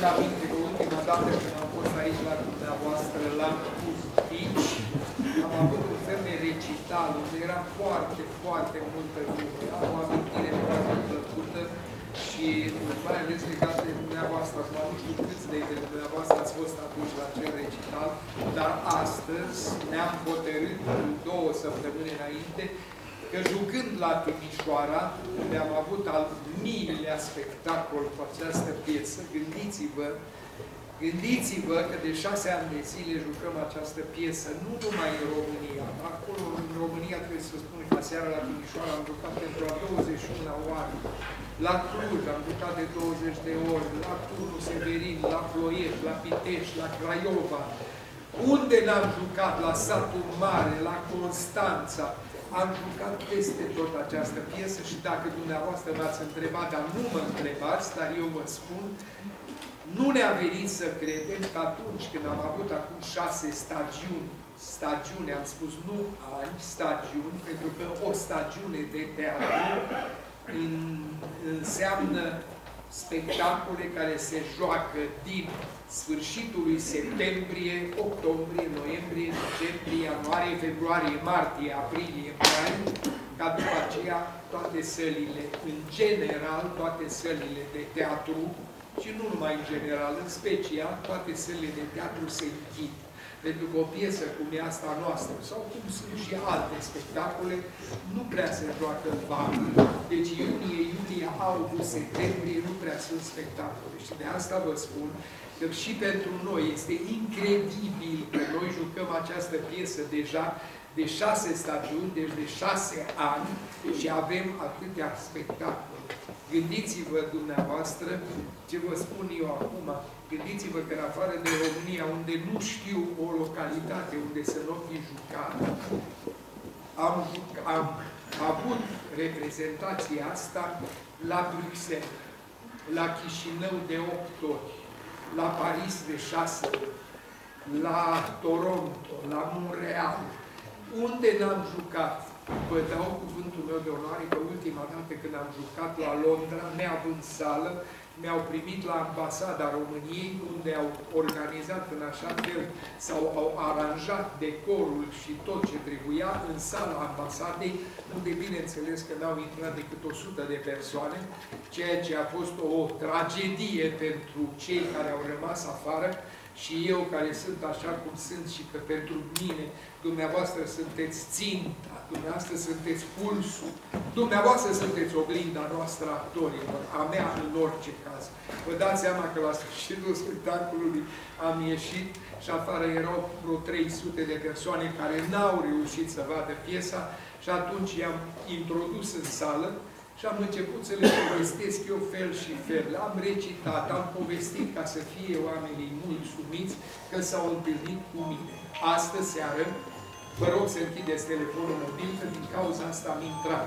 Mi-aduc aminte că ultima dată când am fost aici la dumneavoastră, la Pustici, am avut un fel de recital, unde era foarte, foarte multă lume. Am o amintire foarte plăcută și mai ales legat de dumneavoastră. Acum nu știu câți dintre dumneavoastră ați fost atunci la acel recital, dar astăzi ne-am hotărât 2 săptămâni înainte că jucând la Timișoara, unde am avut al miilea spectacol cu această piesă, gândiți-vă că de 6 ani de zile jucăm această piesă, nu numai în România. Acolo, în România, trebuie să spun că seara la Timișoara am jucat pentru a 21-a oară. La Cluj am jucat de 20 de ori, la Turnul Severin, la Ploiești, la Pitești, la Craiova. Unde n-am jucat? La Satul Mare, la Constanța. Am jucat peste tot această piesă și dacă dumneavoastră m-ați întrebat, dar nu mă întrebați, dar eu vă spun, nu ne-a venit să credem că atunci când am avut acum 6 stagiuni, am spus nu ani, stagiuni, pentru că o stagiune de teatru înseamnă spectacole care se joacă din sfârșitul lui septembrie, octombrie, noiembrie, decembrie, ianuarie, februarie, martie, aprilie, mai, ca după aceea toate sălile, în general, toate sălile de teatru, și nu numai în general, în special, toate sălile de teatru se închid. Pentru că o piesă cum e asta noastră, sau cum sunt și alte spectacole, nu prea se joacă în vară. Deci iunie, iulie, august, septembrie, nu prea sunt spectacole. Și de asta vă spun că și pentru noi este incredibil că noi jucăm această piesă deja de 6 stagiuni, deci de 6 ani, și avem atâtea spectacole. Gândiți-vă dumneavoastră ce vă spun eu acum. Gândiți-vă că în afară de România, unde nu știu o localitate unde să nu fi jucat, am avut reprezentația asta la Bruxelles, la Chișinău de 8 ori, la Paris de 6 ori, la Toronto, la Montreal. Unde n-am jucat? Vă dau cuvântul meu de onoare că ultima dată când am jucat la Londra, neavând sală, mi-au primit la Ambasada României, unde au organizat în așa fel sau au aranjat decorul și tot ce trebuia în sala ambasadei, unde bineînțeles că n-au intrat decât 100 de persoane, ceea ce a fost o tragedie pentru cei care au rămas afară și eu care sunt așa cum sunt și că pentru mine dumneavoastră sunteți ținta, dumneavoastră sunteți pulsul, dumneavoastră sunteți oglinda noastră actorilor, a mea în orice caz. Vă dați seama că la sfârșitul spectacolului am ieșit și afară erau vreo 300 de persoane care n-au reușit să vadă piesa și atunci i-am introdus în sală și am început să le povestesc eu fel și fel. Am recitat, am povestit ca să fie oamenii mulțumiți că s-au întâlnit cu mine. Astă seară, vă rog să închideți telefonul mobil, că din cauza asta am intrat.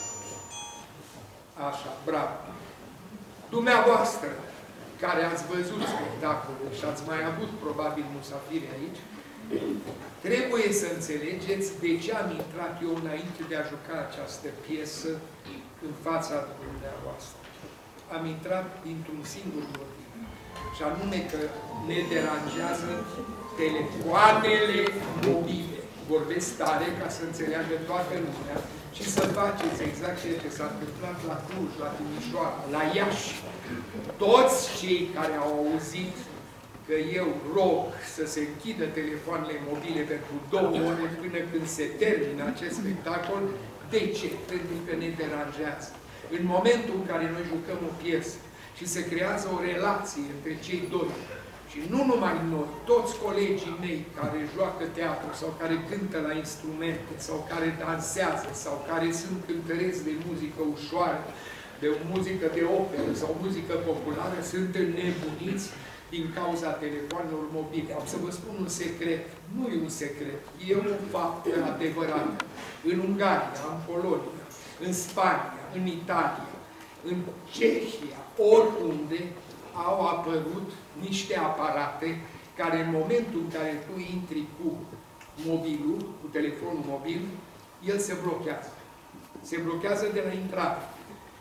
Așa, bravo. Dumneavoastră, care ați văzut spectacolul și ați mai avut probabil musafiri aici, trebuie să înțelegeți de ce am intrat eu înainte de a juca această piesă în fața dumneavoastră. Am intrat dintr-un singur motiv, și anume că ne deranjează telefoanele mobile. Vorbesc tare ca să înțeleagă toată lumea și să faceți exact ceea ce s-a întâmplat la Cluj, la Timișoara, la Iași. Toți cei care au auzit că eu rog să se închidă telefoanele mobile pentru 2 ore până când se termină acest spectacol. De ce? Pentru că ne deranjează. În momentul în care noi jucăm o piesă și se creează o relație între cei doi, și nu numai noi, toți colegii mei care joacă teatru sau care cântă la instrumente sau care dansează sau care sunt cântăreți de muzică ușoară, de muzică de operă sau muzică populară, sunt înnebuniți din cauza telefonelor mobile. Am să vă spun un secret. Nu e un secret. E un fapt adevărat. În Ungaria, în Polonia, în Spania, în Italia, în Cehia, oriunde au apărut niște aparate care în momentul în care tu intri cu mobilul, cu telefonul mobil, el se blochează. Se blochează de la intrare.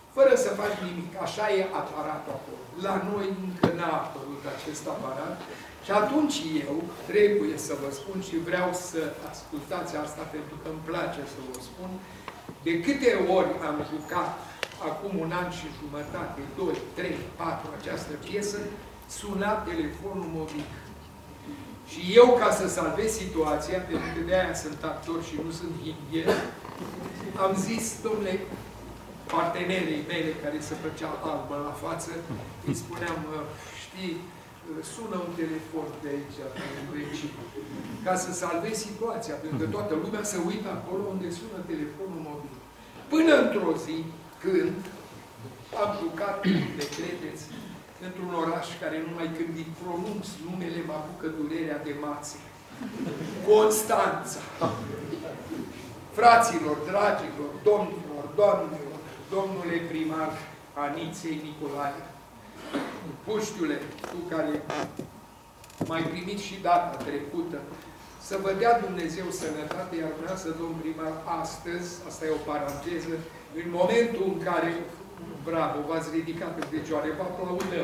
fără să faci nimic. Așa e aparatul acolo. La noi încă n-a apărut acest aparat. Și atunci eu trebuie să vă spun și vreau să ascultați asta pentru că îmi place să vă spun. De câte ori am jucat acum un an și jumătate, 2, 3, 4 această piesă, suna telefonul mobil. Și eu, ca să salvez situația, pentru că de-aia sunt actor și nu sunt hingher, am zis, domnule, partenerii mele care se făcea albă la față, îi spuneam, știi, sună un telefon de aici, ca să salvez situația, pentru că toată lumea se uită acolo unde sună telefonul mobil. Până într-o zi, când am jucat, de credeți, într-un oraș care numai când îi pronunț numele mă apucă durerea de mațe. Constanța. Fraților, dragilor, domnilor, doamnelor, domnule primar Aniței Nicolae, Puștiule, tu care m-ai primit și data trecută, să vă dea Dumnezeu sănătate, iar vreau să, domn primar, astăzi, asta e o paranteză, în momentul în care, bravo, v-ați ridicat în picioare, vă aplaudăm.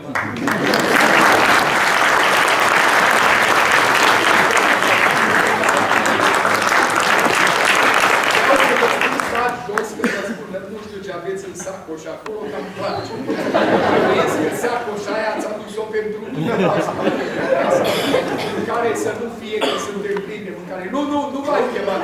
Jos, că vă spun, nu știu ce aveți în sacoș acolo, că îmi place. Crezi că sacoșa aia ați adus-o pentru în care să nu fie că suntem plini de mâncare. Nu v-ai chemat.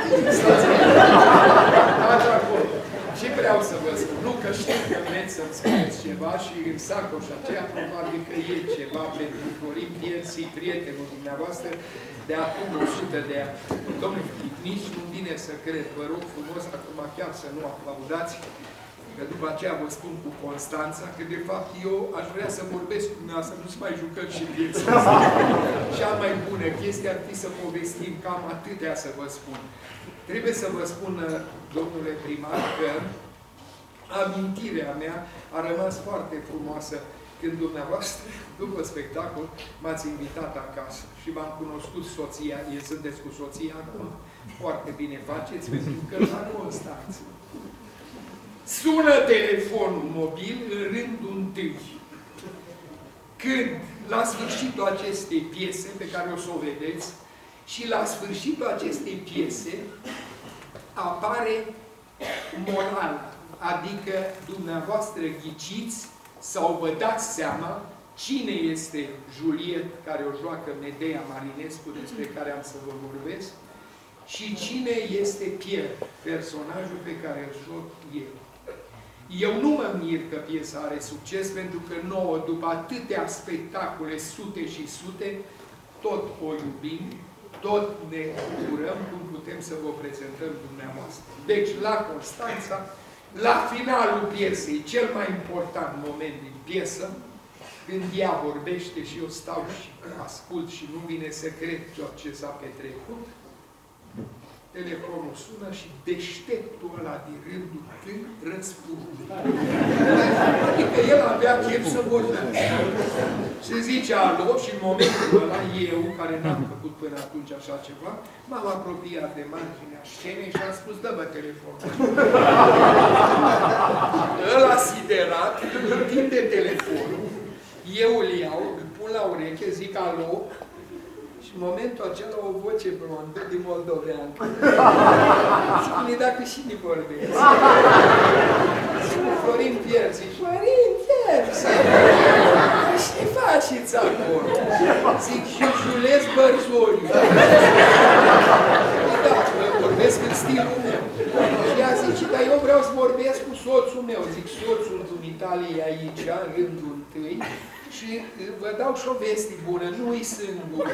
Stați acolo. Și vreau să vă spun, nu că știu că vreți să-mi spuneți ceva și în sacoșa aceea probabil că e ceva pentru Florin Piersi, prietenul dumneavoastră, de acum 100 de ani. Domnule, nici nu vine să cred, vă rog frumos, acum chiar să nu aplaudați, că după aceea vă spun cu Constanța, că de fapt eu aș vrea să vorbesc cu dumneavoastră, nu să mai jucăm și vieții. Cea mai bună chestie ar fi să povestim, cam atâtea să vă spun. Trebuie să vă spun, domnule primar, că amintirea mea a rămas foarte frumoasă când dumneavoastră, după spectacol, m-ați invitat acasă și m-am cunoscut soția, sunteți cu soția acum, foarte bine faceți, pentru că la Constanța sună telefonul mobil în rândul întâi. Când, la sfârșitul acestei piese, pe care o să o vedeți, și la sfârșitul acestei piese apare moral, adică dumneavoastră ghiciți sau vă dați seama cine este Juliet, care o joacă Medea Marinescu, despre care am să vă vorbesc, și cine este Pierre, personajul pe care îl joc eu. Eu nu mă mir că piesa are succes, pentru că nouă, după atâtea spectacole, sute și sute, tot o iubim, tot ne bucurăm cum putem să vă prezentăm dumneavoastră. Deci, la Constanța, la finalul piesei, cel mai important moment din piesă, când ea vorbește și eu stau și ascult și nu vine să cred tot ce s-a petrecut, telefonul sună și deșteptul ăla din rândul când răspunde. Adică el avea chef să vorbească. Se zice alo și în momentul ăla eu, care n-am făcut până atunci așa ceva, m-am apropiat de marginea scenei și am spus, dă-mă telefonul. Ăla siderat, întinde telefonul, eu îl iau, îl pun la ureche, zic alo, și în momentul acela o voce blondă din moldoveancă. Spune dacă și ne vorbesc. Spune Florin Piersi. Florin Piersi! Ce faceți acolo? Zic, și Jules Bărzoriu. Da, vorbesc în stilul meu. Și ea zice, dar eu vreau să vorbesc cu soțul meu. Zic, soțul dumitale e aici, în rândul întâi. Și vă dau și o veste bună, nu-i singur.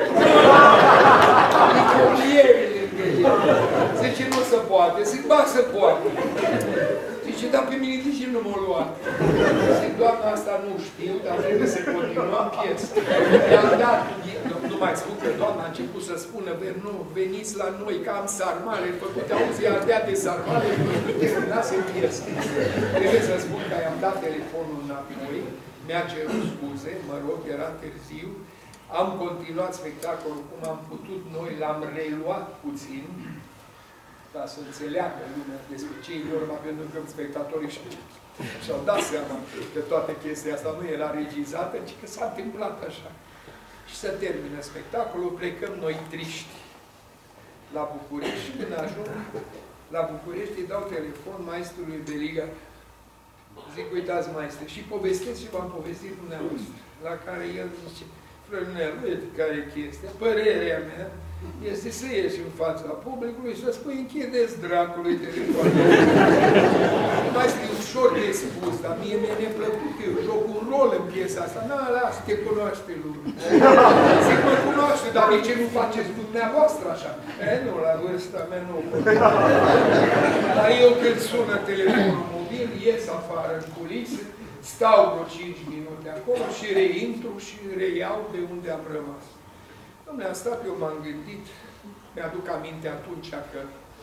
E colierele lângă el. Zice, nu se poate. Zic, ba, se poate. Zice, dar pe mine nici nu m-a luat. Zic, doamna, asta nu știu, dar trebuie să continuăm piesa. I-am dat, nu mai spun că doamna a început să spună, nu, veniți la noi, că am sarmale, făcute, auzi, ardea de sarmale, nu terminase piesa. Trebuie să spun că i-am dat telefonul înapoi. Mi-a cerut scuze, mă rog, era târziu. Am continuat spectacolul cum am putut noi, l-am reluat puțin, ca să înțeleagă lumea despre ce e vorba, pentru că spectatorii Și-au dat seama că toată chestia asta nu era regizată, ci că s-a întâmplat așa. Și se termină spectacolul, plecăm noi triști la București. Când ajung la București, îi dau telefon maestrului Beliga. Zic, uitați, maestre, și povestesc și v-am povestit dumneavoastră. La care el zice, Frăinel, uite care e chestia, părerea mea este să ieși în fața publicului și să spui, închideți dracului telefonul. Maestre, e ușor de spus, dar mie mi-e neplăcut, eu joc un rol în piesa asta. Na, lasă, te cunoaște lumea. Zic, mă cunoaște, dar de ce nu faceți dumneavoastră așa? Nu, la vârsta mea nu. Dar eu când sună telefonul mobil, ies afară în culise, stau vreo 5 minute acolo și reintru și reiau de unde am rămas. Dom'le, asta eu m-am gândit, mi-aduc aminte atunci că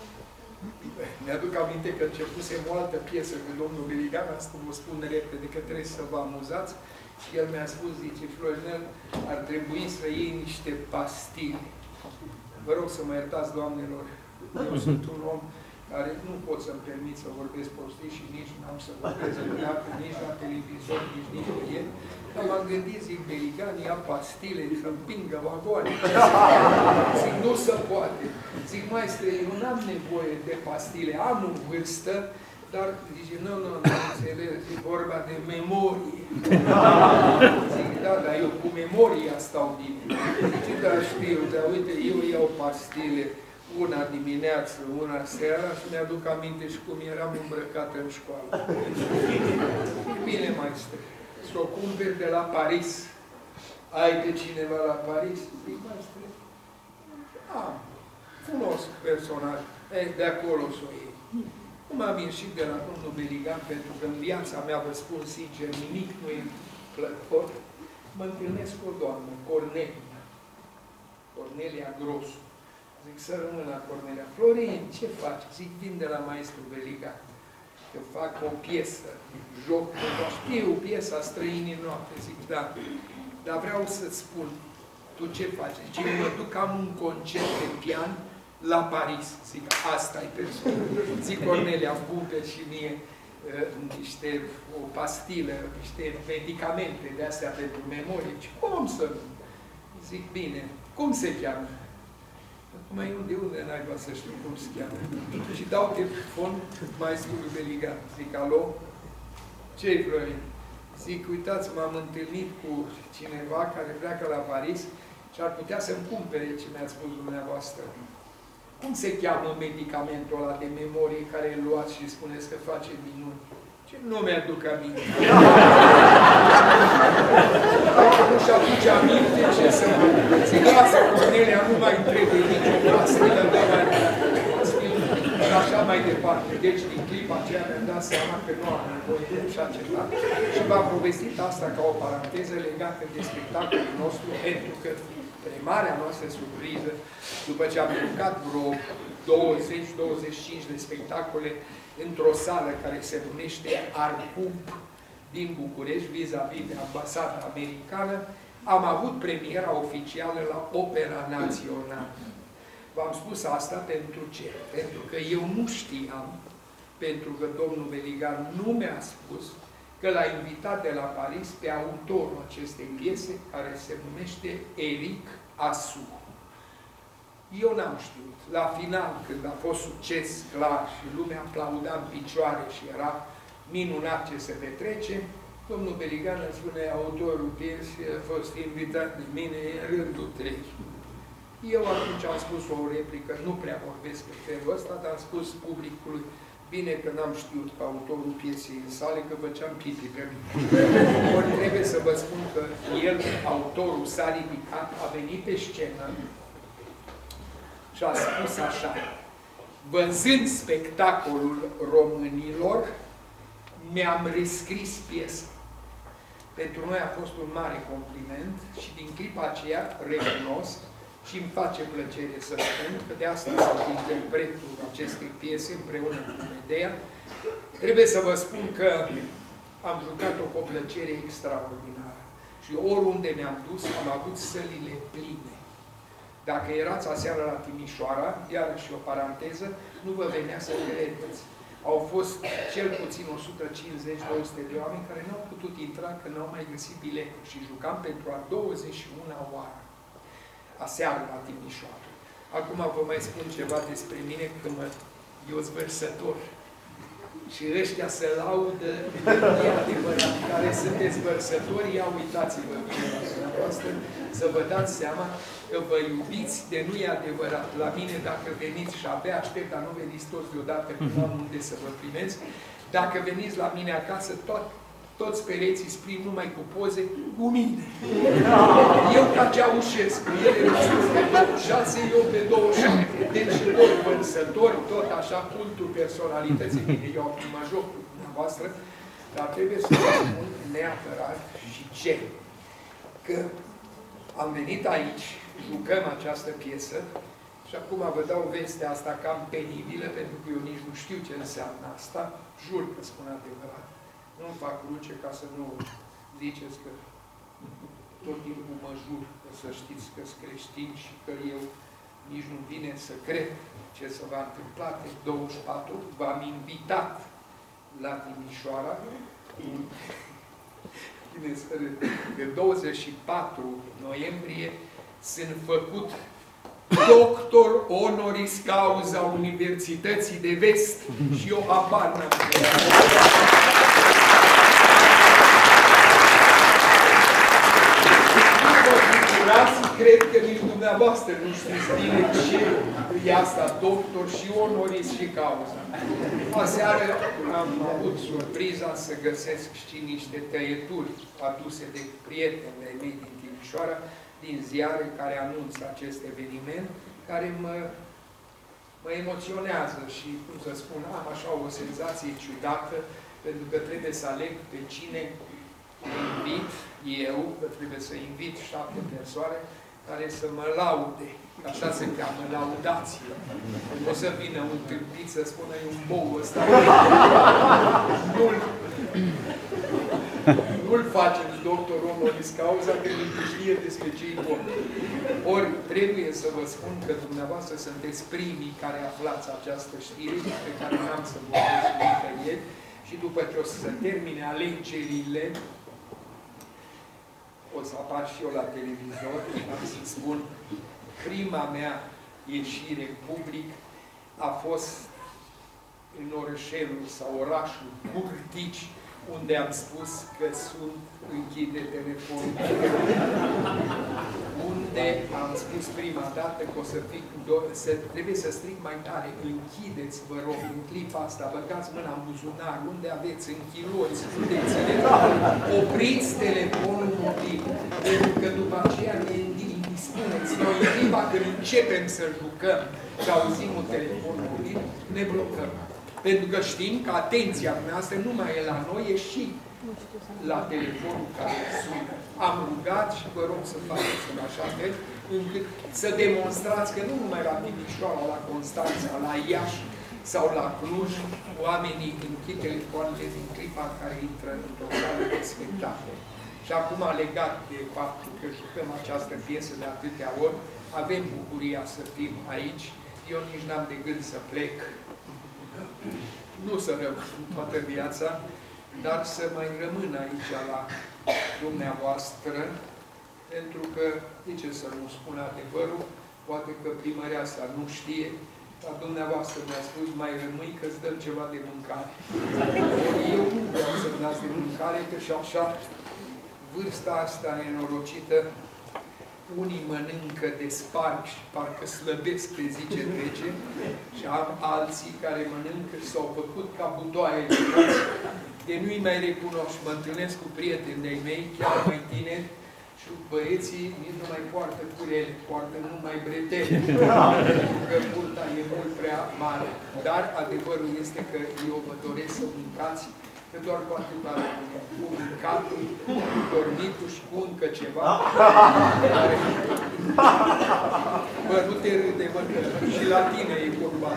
începusem o altă piesă cu domnul Beligan, asta vă spun repede că trebuie să vă amuzați. Și el mi-a spus, zice, Florinel, ar trebui să iei niște pastile. Vă rog să mă iertați, doamnelor, eu sunt un om care nu pot să-mi permit să vorbesc prostii și nici n-am să vorbesc vreodată, nici la televizor, nici pe el. Dar m-am gândit, zic, Beligan, ia pastile, să împingă vagoane. Zic, nu se poate. Zic, maestre, eu n-am nevoie de pastile, am în vârstă, dar, zice, nu, înțeleg, e vorba de memorie. Zic, da, dar eu cu memoria stau bine. Zice, da, știu, dar uite, eu iau pastile, una dimineață, una seara și mi-aduc aminte și cum eram îmbrăcat în școală. Bine, maestre, să o cumperi de la Paris. Ai pe cineva la Paris? Zic, maestre, cunosc personaj, de acolo să o iei. Cum am ieșit de la domnul Beligan, pentru că în viața mea, vă spun sincer, nimic nu e plăcut, mă întâlnesc cu o doamnă, Cornelia Grosu. Zic, să rămân la Cornelia. Florin, ce faci? Zic, vin de la maestru Beligan. Că fac o piesă, joc, știu piesa Străinii noapte. Zic, da. Dar vreau să-ți spun, tu ce faci? Zic, mă duc, am un concert de pian la Paris. Zic, asta e persoană. Zic, Cornelia, pune și mie o pastilă, niște medicamente de astea pentru memorie. Zic, cum să nu? Zic, bine, cum se cheamă? Acum, de unde n-ai să știu cum se cheamă? Și dau telefon maestrului Beligan. Zic, alo? Ce-i, Florin? Zic, uitați, m-am întâlnit cu cineva care pleacă la Paris și ar putea să-mi cumpere ce mi-ați spus dumneavoastră. Cum se cheamă medicamentul ăla de memorie care îl luați și spuneți că face minuni? Ce nu mi-aduc aminte. Nu-și aduce aminte ce să mă... Zic, lasă, Cornelia, nu mai trebuie nicio pastilă, dă mai și așa mai departe. Deci, din clipa aceea mi-am dat seama că nu am nevoie de așa ceva. Și v-am povestit asta ca o paranteză legată de spectacolul nostru, pentru că marea noastră surpriză, după ce am jucat vreo 20-25 de spectacole într-o sală care se numește Arcump din București, vis-a-vis de ambasada americană, am avut premiera oficială la Opera Națională. V-am spus asta pentru ce? Pentru că eu nu știam, pentru că domnul Beligan nu mi-a spus că l-a invitat de la Paris pe autorul acestei piese, care se numește Eric Asu. Eu n-am știut. La final, când a fost succes clar și lumea aplauda în picioare și era minunat ce se petrece, domnul Beligan îmi spune, autorul piesei a fost invitat de mine în rândul 3. Eu atunci am spus o replică, nu prea vorbesc pe felul ăsta, dar am spus publicului, bine că n-am știut că autorul piesei în sale, că făceam pipi pe mine. Ori trebuie să vă spun că el, autorul, s-a ridicat, a venit pe scenă și a spus așa, văzând spectacolul românilor, mi-am rescris piesa. Pentru noi a fost un mare compliment și din clipa aceea recunosc și îmi face plăcere să spun că de asta sunt interpretul acestei piese împreună cu Medea. Trebuie să vă spun că am jucat-o cu o plăcere extraordinară. Și oriunde ne-am dus, am avut sălile pline. Dacă erați aseară la Timișoara, iarăși o paranteză, nu vă venea să credeți. Au fost cel puțin 150-200 de oameni care nu au putut intra, că nu au mai găsit bilete. Și jucam pentru a 21-a oară, aseară la Timișoara. Acum vă mai spun ceva despre mine, că eu sunt vărsător. Și ăștia se laudă, e adevărat, care sunteți vărsători, ia uitați-vă bine la dumneavoastră, să vă dați seama că vă iubiți de nu e adevărat. La mine, dacă veniți și abia aștept, dar nu veniți toți deodată, că nu am unde să vă primeți, dacă veniți la mine acasă, toți pereții sprin numai cu poze, cu mine. Eu ca Ceaușescu, ele nu știu pe 26, eu pe 27. Deci doi vărsători, tot așa, cultul personalității. Bine, eu acum mă joc cu dumneavoastră, dar trebuie să vă spun neapărat și ce. Că am venit aici, jucăm această piesă și acum vă dau vestea asta cam penibilă, pentru că eu nici nu știu ce înseamnă asta. Jur că spun adevărat. Nu-mi fac cruce ca să nu ziceți că tot timpul mă jur, că să știți că sunt creștin și că eu nici nu vine să cred ce se va întâmpla pe 24. V-am invitat la Timișoara pe 24 noiembrie sunt făcut doctor honoris causa Universității de Vest și eu habar n-am. Cred că nici dumneavoastră nu știți bine ce e asta, doctor și honoris și cauza. Aseară am avut surpriza să găsesc și niște tăieturi aduse de prieteni de mei din Timișoara, din ziare care anunță acest eveniment, care mă emoționează și, cum să spun, am așa o senzație ciudată, pentru că trebuie să aleg pe cine invit eu, că trebuie să invit 7 persoane care să mă laude. Așa se cheamă, laudație. O să vină un tâmpit să spună, e un bou ăsta. Nu-l faceți doctor honoris causa, că nu știe despre ce-i bun. Ori trebuie să vă spun că dumneavoastră sunteți primii care aflați această știre, pe care n-am să vorbesc nicăieri, și după ce o să termine alegerile, o să apar și eu la televizor, am să spun, prima mea ieșire public a fost în orășelul sau orașul Curtici, unde am spus că sunt închide telefonul. Unde am spus prima dată că o să trebuie să strig mai tare. Închideți, vă rog, în clipa asta, băgați mâna în buzunar, unde aveți închiloți, spuneți-le, opriți telefonul mobil, pentru că după aceea ne spuneți, noi în clipa când începem să jucăm și auzim un telefon mobil, ne blocăm. Pentru că știm că atenția noastră nu mai e la noi, e și la telefonul care sună. Am rugat și vă rog să faceți în așa fel, încât să demonstrați că nu numai la Timișoara, la Constanța, la Iași sau la Cluj, oamenii închid telefoanele din clipa în care intră într-o sală de spectacol. Și acum, legat de faptul că jucăm această piesă de atâtea ori, avem bucuria să fim aici. Eu nici n-am de gând să plec. Nu să rămân toată viața, dar să mai rămân aici la dumneavoastră, pentru că, de ce să nu spun adevărul, poate că primăreasa nu știe, dar dumneavoastră mi-a spus, mai rămâi că îți dăm ceva de mâncare. Eu nu vreau să-mi dați de mâncare, că și așa, vârsta asta nenorocită, unii mănâncă de sparg și parcă slăbesc pe zi ce trece și am alții care mănâncă și s-au făcut ca butoaie de nu-i mai recunosc. Mă întâlnesc cu prietenii mei, chiar mai tineri, și băieții nici nu mai poartă curele, poartă numai bretele, pentru că burta e mult prea mare. Dar adevărul este că eu vă doresc să mâncați, că doar cu atâta cu mâncatul, cu dormitul și cu încă ceva. Bă, nu te râde, mă, că și la tine e vorba.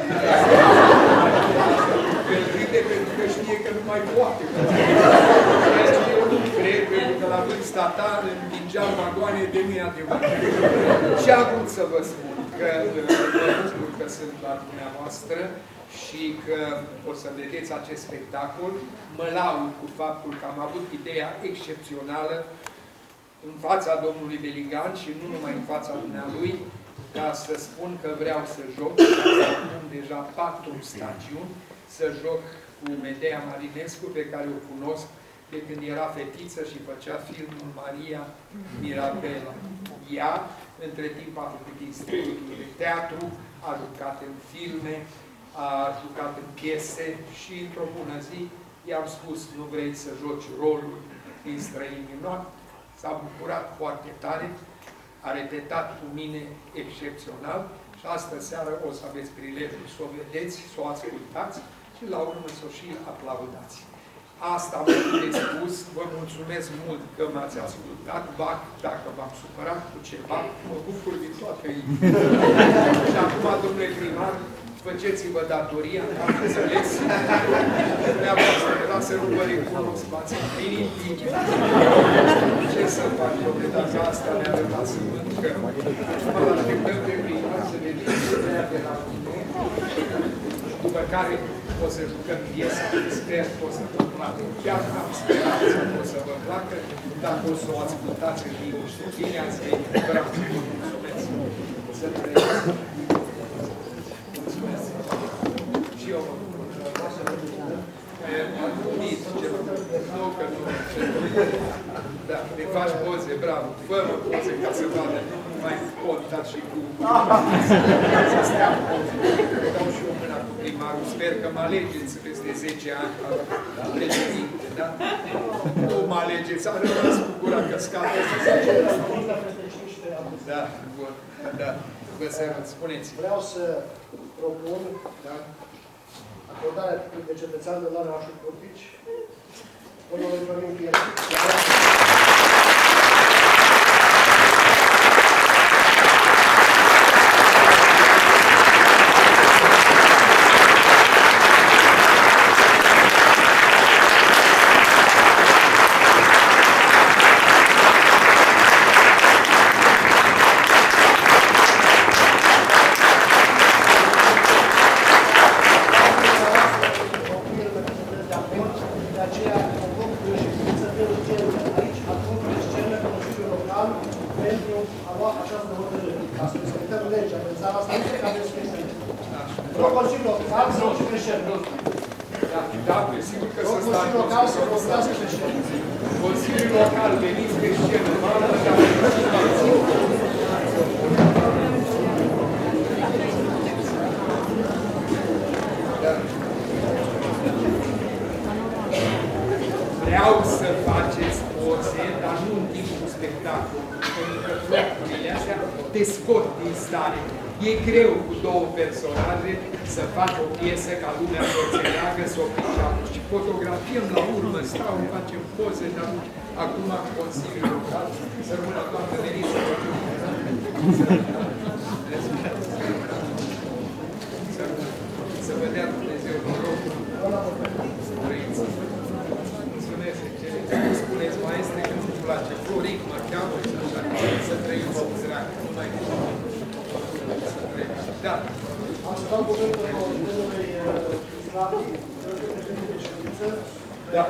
El râde pentru că știe că nu mai poate. Eu nu cred, pentru că la vârsta ta împingeam vagoane de nu-i adevărat. Și am vrut să vă spun că mă bucur că sunt la dumneavoastră și că o să vedeți acest spectacol. Mă laud cu faptul că am avut ideea excepțională în fața domnului Beligan și nu numai în fața dumnealui, ca să spun că vreau să joc, am deja 4 stagiuni, să joc cu Medea Marinescu, pe care o cunosc de când era fetiță și făcea filmul Maria Mirabela. Ea, între timp, a făcut institutul de teatru, a jucat în filme, a jucat în piese și, într-o bună zi, i-am spus, nu vrei să joci rolul din Străini minori? S-a bucurat foarte tare, a repetat cu mine excepțional și astă seară o să aveți prilejul să o vedeți, să o ascultați și la urmă să o și aplaudați. Asta am de spus, vă mulțumesc mult că m-ați ascultat, dacă v-am supărat cu ceva, mă bucur din toată inima. Și acum, domnule primar, faceți-vă datoria, că am înțeles. Dumneavoastră, vreau să nu vă recunosc, v-ați împlinit timp. Ce să fac, domnule, dacă asta ne-a arătat să mâncăm. Acum îl așteptăm pe primar să vedem ideea de la mine, după care o să jucăm piesa, sper că o să vă placă. Chiar am speranță că o să vă placă, dacă o să o ascultați în liniște. Bine ați venit, vreau să vă mulțumesc. Să trăiesc. Mulțumesc. Și eu vă mulțumesc. Am gândit ceva. Nu că nu. Da, ne faci poze, bravo. Fă-mă poze ca să vadă mai contat și cu să stea în poze. Dau și eu mâna cu primarul. Sper că mă alegeți peste 10 ani la președinte, da? Nu mă alegeți, am rămas cu gura căscată. Da, bun. Da. Vă sărut, spuneți. Vreau să propun acordarea titlului de cetățean de la orașul Curtici domnului Florin Pietru. Consiliul local, veniți pe scenă, vreau să faceți poze, dar nu în timpul spectacolului, pentru că flocurile astea te scot din stare. E greu cu 2 personaje să faci o piesă ca lumea să o înțeleagă, să o priceapă. Și fotografiem la urmă, stau, facem poze, dar acum Consiliul Local, să rămână toată veniți să facem să vă dea Dumnezeu noroc. Trăiți. Mulțumesc, excelență. Spuneți, maestre, că nu-mi place. Floric mă cheamă și așa. Să trăiți, sărac. Nu mai da. Am să dau cuvântul domnului Slavi, președinte de ședință. Da.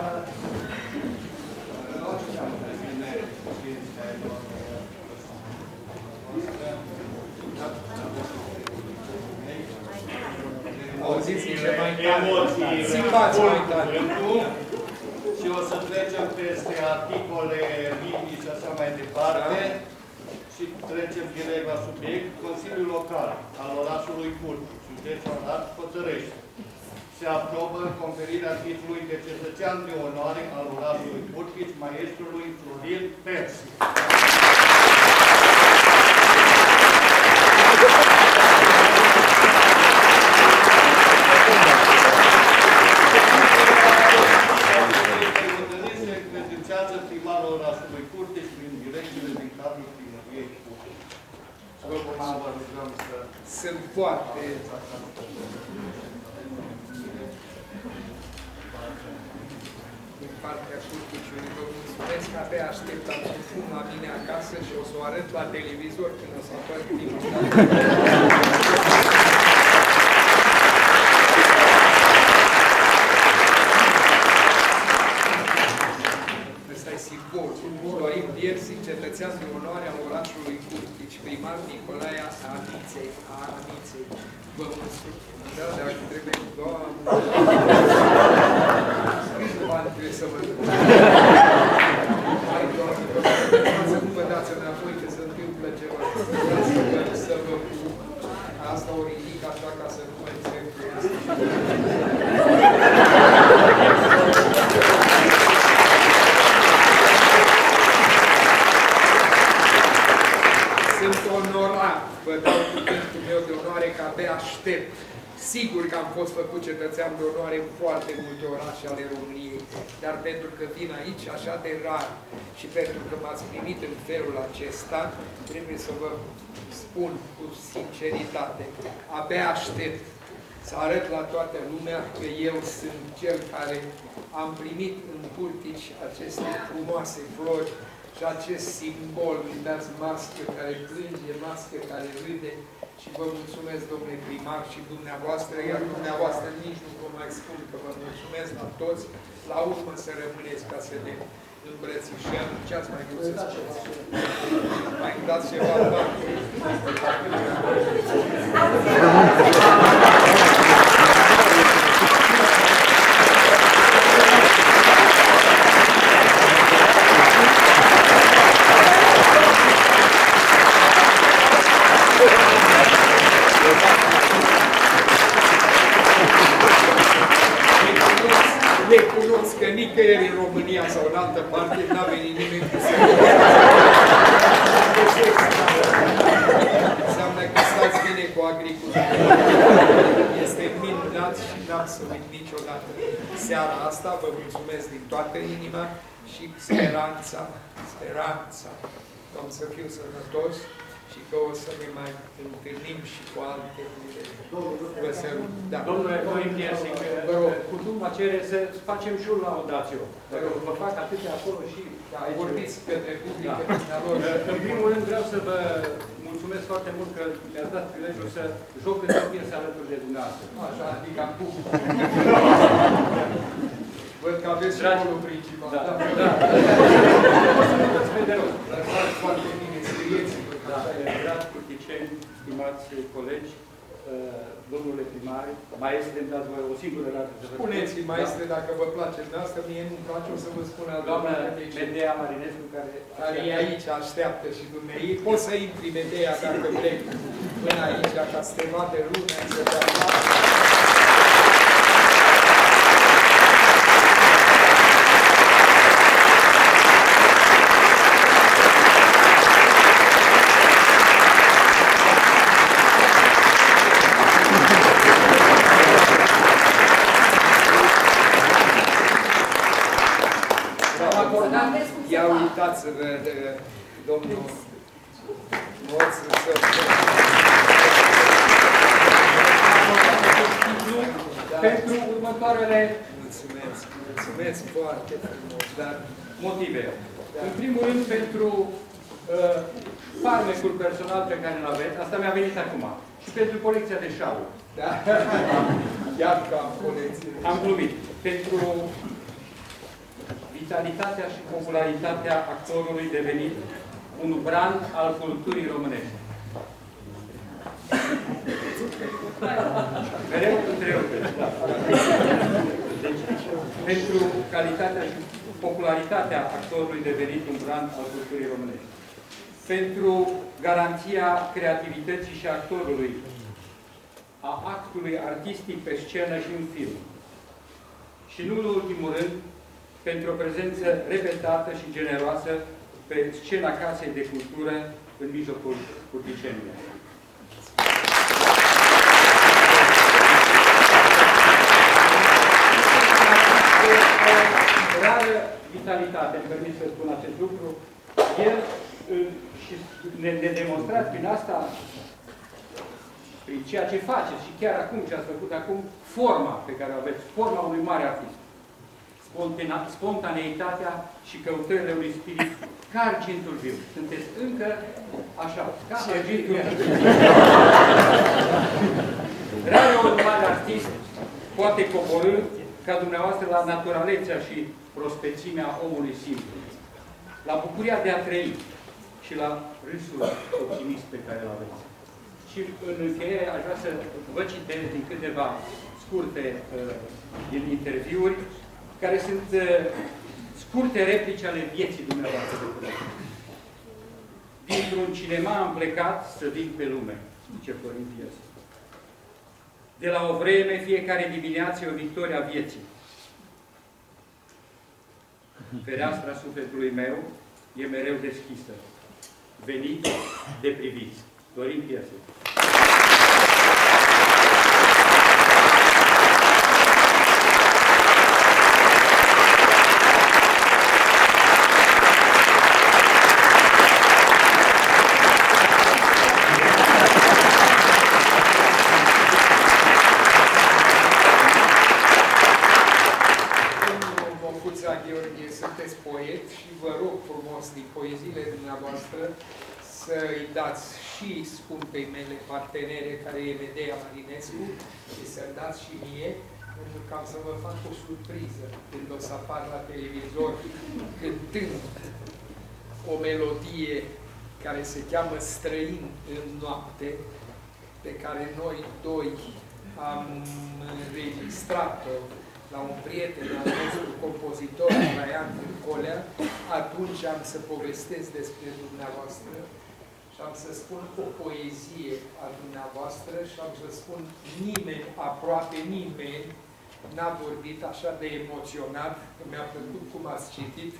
Auziți niște mai tare. Simbați mai tare. Și o să trecem peste articole, linii și așa mai departe. Și trecem direct la subiect. Consiliul Local al orașului Curtici, județul Arad, hotărăște. Se aprobă conferirea titlului de cetățean de onoare al orașului Curtici, maestrului Florin Persi. Se credințează primarul orașului Curtici prin direcțiile din cadrul primăriei Curtici. Sunt foarte... din partea Curticiului, vă mulțumesc că abia aștept acum la mine acasă și o să o arăt la televizor când o să apară primul. onoarea orașului Curtici, primar Nicolae Aniței. Vă mulțumesc. Da, dacă trebuie, Doamne. Scris bani trebuie să vă duc. Hai, Doamne, să nu vă dați înapoi, că se întâmplă ceva. Să vă pup. Asta o ridic așa ca să nu mă înțeleg. Sunt onorat, vă dau cuvântul meu de onoare că abia aștept. Sigur că am fost făcut cetățean de onoare în foarte multe orașe ale României, dar pentru că vin aici așa de rar și pentru că m-ați primit în felul acesta, trebuie să vă spun cu sinceritate, abia aștept să arăt la toată lumea că eu sunt cel care am primit în Curtici aceste frumoase flori și acest simbol, uitați, mască care plânge, mască care râde, și vă mulțumesc, domnule primar, și dumneavoastră, iar dumneavoastră nici nu vă mai spun că vă mulțumesc la toți, la urmă să rămâneți ca să ne îmbrățișăm. Ce ați mai vrut să spuneți? Mai dați ceva, da? Recunosc că nicăieri în România sau în altă parte n-a venit nimeni cu înseamnă că stați bine cu agricultura. Este minunat și n-am să uit niciodată seara asta. Vă mulțumesc din toată inima și speranța, că am să fiu sănătos și că o să ne mai întâlnim și cu alte vă sărut. Da. Domnule Părinte Iersic, cultura cere să facem și un laudațiu. Vă fac atâtea acolo și... Da, vorbiți către publică. În primul rând vreau să vă mulțumesc foarte mult că mi-ați dat prilejul să joc într-o piesă alături de dumneavoastră. Așa, adică am pus. Văd că aveți și rolul principal. Da, da. O să nu vă de rău. Dar foarte bine, scrieți-vă. Dragi curticeni, stimați colegi, domnule primar, maestre, îmi dați voi o singură dată să vă spun. Spuneți-i, maestre, dacă vă place de asta, mie nu-mi place, o să vă spun al doamna Medea Marinescu, care e aici, așteaptă și dumneavoastră. Poți să intri, Medea, dacă vrei, până aici, ca să te vadă lumea, să te aplaude. Ia uitați-vă, domnul Moț, pentru următoarele... Mulțumesc foarte frumos, dar motive. Da. În primul rând, pentru farmecul personal pe care îl aveți, asta mi-a venit acum, și pentru colecția de șauri. Da. Chiar că am colecție. Am glumit. Pentru vitalitatea și popularitatea actorului devenit un brand al culturii românești. Mereu întrerupeți. Da. Deci, pentru calitatea și popularitatea actorului devenit un brand al culturii românești. Pentru garanția creativității și actorului, a actului artistic pe scenă și în film. Și nu în ultimul rând, pentru o prezență repetată și generoasă pe scena Casei de Cultură în mijlocul curticenilor. Rară vitalitate, îmi permit să spun acest lucru, el și ne demonstrați prin asta, prin ceea ce faceți și chiar acum ce ați făcut acum, forma pe care o aveți, forma unui mare artist. Spontaneitatea și căutările unui spirit ca argintul viu. Sunteți încă așa, ca argintul viu. Rare un mare artist poate coborî ca dumneavoastră la naturalețea și prospețimea omului simplu, la bucuria de a trăi și la râsul optimist pe care îl aveți. Și în încheiere aș vrea să vă citesc din câteva scurte din interviuri, care sunt scurte replici ale vieții dumneavoastră de până. Dintr-un cinema am plecat să vin pe lume, zice Florin Piescu. De la o vreme, fiecare dimineață e o victorie a vieții. Fereastra sufletului meu e mereu deschisă. Veniți de priviți. Florin Piescu. Sunteți poet și vă rog frumos din poeziile dumneavoastră să îi dați și scumpei mele partenere, care e Medea Marinescu, și să-mi dați și mie, pentru că am să vă fac o surpriză când o să apar la televizor cântând o melodie care se cheamă Străin în noapte, pe care noi doi am înregistrat-o la un prieten al nostru, compozitor, Traian Cârcolea. Atunci am să povestesc despre dumneavoastră și am să spun o poezie a dumneavoastră și am să spun nimeni, aproape nimeni, n-a vorbit așa de emoționat, că mi-a plăcut cum ați citit.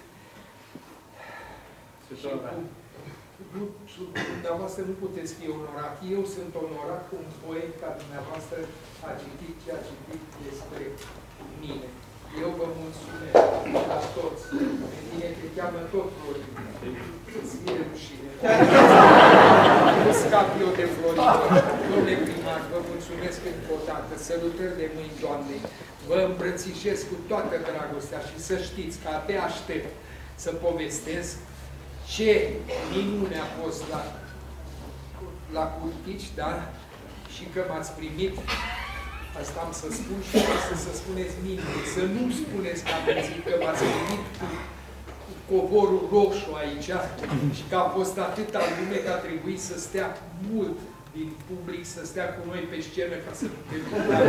Și dumneavoastră nu puteți fi onorat. Eu sunt onorat cu un poet ca dumneavoastră a citit ce a citit despre mine. Eu vă mulțumesc la toți. Pe mine te cheamă tot Florin. Să-ți fie rușine. Nu scap eu de Florin. Domnule primar, vă mulțumesc încă o dată. Sărutări de mâini Doamnei. Vă îmbrățișez cu toată dragostea și să știți că abia aștept să povestesc ce minune a fost la Curtici, da? Și că m-ați primit. Asta am să spun și să spuneți minune. Să nu spuneți că că m-ați primit cu covorul roșu aici și că a fost atâta lume că a trebuit să stea mult din public, să stea cu noi pe scenă ca să putem.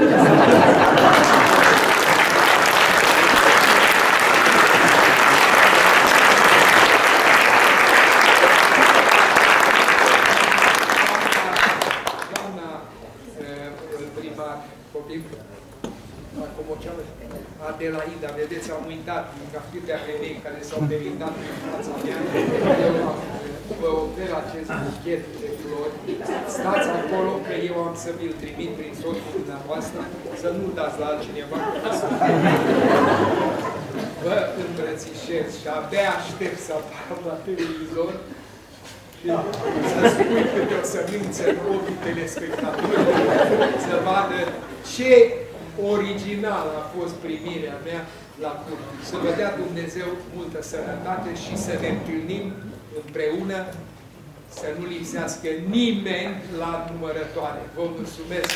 Adelaida, vedeți, am uitat ca câteva femei care s-au meritat în fața mea. Eu vă ofer acest buchet de flori. Stați acolo că eu am să vi-l trimit prin soțul dumneavoastră, să nu dați la altcineva. Vă îmbrățișez și abia aștept să apar la televizor și să spui câte o sămânță în ochii telespectatorilor, să vadă ce original a fost primirea mea la Curtici. Să vă dea Dumnezeu multă sănătate și să ne întâlnim împreună, să nu lipsească nimeni la numărătoare. Vă mulțumesc!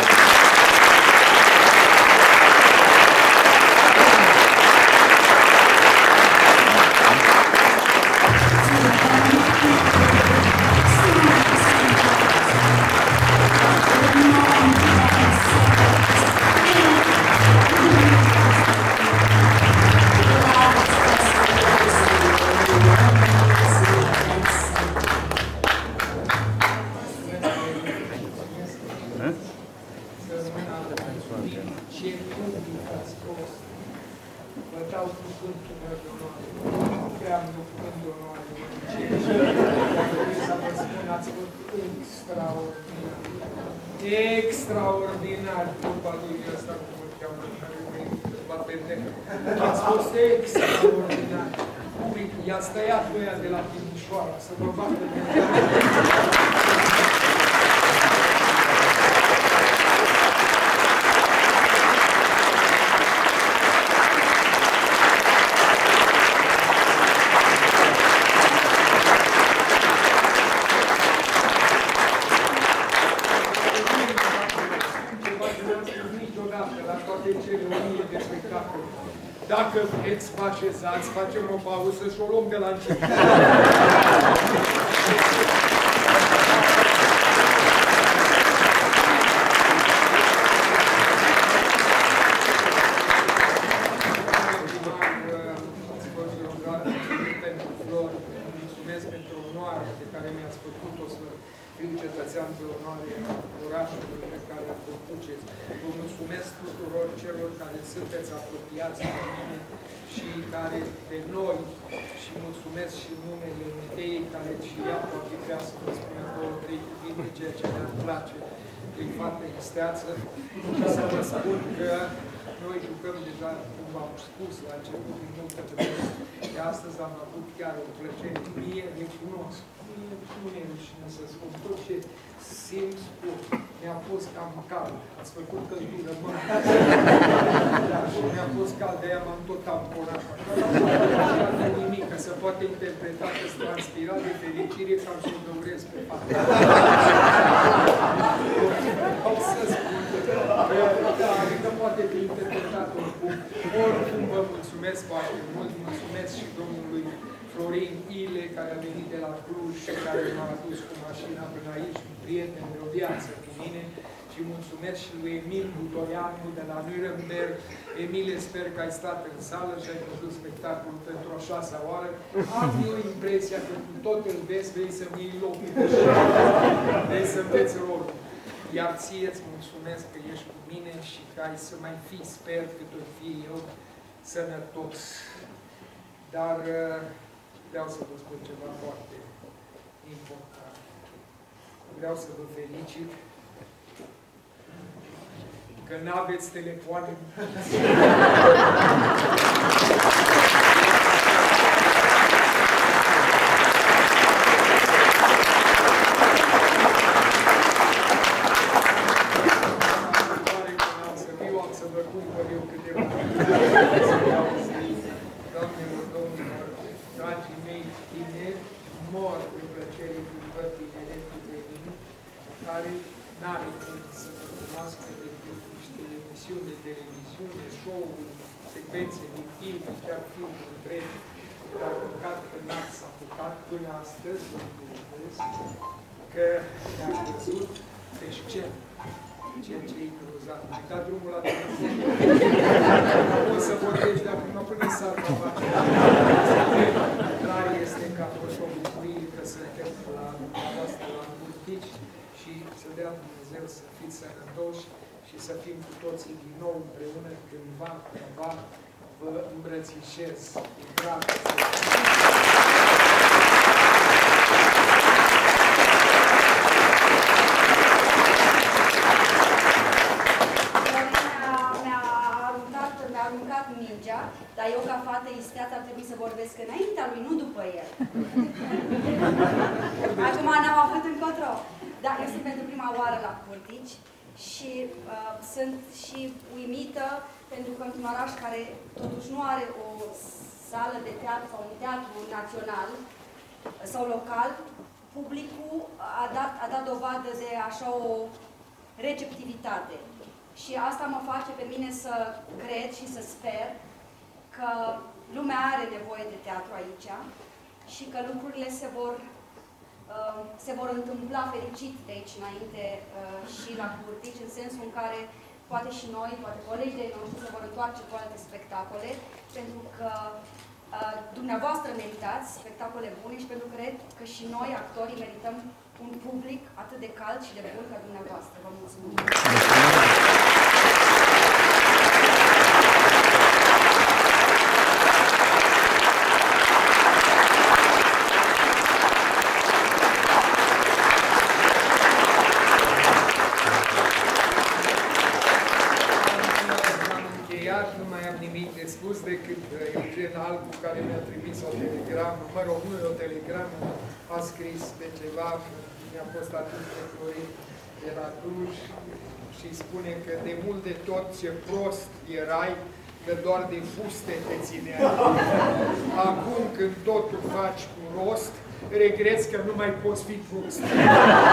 Extraordinar după lui ăsta, cum îl cheamă, care va pende. Ați fost extraordinar. I-ați tăiat ăia de la Timișoara, să vă bată de Dacă vreți, vă așezați, facem o pauză și o luăm de la început. Mulțumesc pentru onoarea pe care mi-ați făcut-o să fiu cetățean pe onoare orașului pe care îl conduceți. Vă mulțumesc tuturor celor care sunteți apropiați de mine și care de noi, și mulțumesc și numele Mitei, care și ea poate vrea să vă spună 2-3 cuvinte, ceea ce mi-ar place. E fată isteață și să vă spun că noi jucăm deja, cum v-am spus la început, din multă vreme. De astăzi am avut chiar o plăcere. Mie recunosc. Mie nu mi-e rușine să spun tot ce simt spun. Mi-a fost cam cald. Ați făcut căldură, mă. Mi-a fost cald, de-aia m-am tot tamponat. Așa de nimic, că se poate interpreta că sunt transpirat de fericire că am să-l dăuresc pe față. O să spun. Adică poate fi interpretat oricum. Oricum vă mulțumesc foarte mult. Mulțumesc și domnului Florin Ile, care a venit de la Cluj și care m-a adus cu mașina până aici, un prieten de o viață cu mine. Și mulțumesc și lui Emil Butorianu de la Nuremberg. Emile, sper că ai stat în sală și ai văzut spectacolul pentru a 6-a oară. Am eu impresia că cu tot îl vezi, vrei să-mi iei locul. Vrei să înveți rolul. Iar ție îți mulțumesc că ești cu mine și că ai să mai fii, sper cât o fi eu, sănătos. Dar vreau să vă spun ceva foarte important. Vreau să vă felicit că n-aveți telefoane. Care n-are cum să vă cunoască decât niște emisiuni de televiziune, show-uri, secvențe din film, chiar filmul întreg, dar păcat că n-ați apucat până astăzi, că ne-ați văzut pe scenă, ceea ce e grozat. Ai dat drumul la telefon. O să vorbești de acum până s-ar face. Clar este că a fost o bucurie că suntem la dumneavoastră la Curtici și să dea Dumnezeu să fiți sănătoși și să fim cu toții din nou împreună cândva, vă îmbrățișez. E drag mi-a aruncat mingea, dar eu ca fată isteață ar trebui să vorbesc înaintea lui, nu după el. Acum n-am avut încotro. Da, eu sunt pentru prima oară la Curtici și sunt și uimită pentru că într-un oraș care totuși nu are o sală de teatru sau un teatru național sau local, publicul a dat dovadă de așa o receptivitate. Și asta mă face pe mine să cred și să sper că lumea are nevoie de teatru aici și că lucrurile se vor întâmpla fericit de aici înainte și la Curtici, în sensul în care poate și noi, poate colegii de noștri se vor întoarce cu alte spectacole, pentru că dumneavoastră meritați spectacole bune și pentru că cred că și noi, actorii, merităm un public atât de cald și de bun ca dumneavoastră. Vă mulțumesc! Nu mai am nimic de spus decât Eugen Albu, care mi-a trimis o telegramă, mă rog, nu e o telegramă, a scris pe ceva, mi-a fost atât de Florin de la Cluj și spune că de mult de tot ce prost erai, că doar de fuste te țineai. Acum când totul faci cu rost, regreți că nu mai poți fi prost.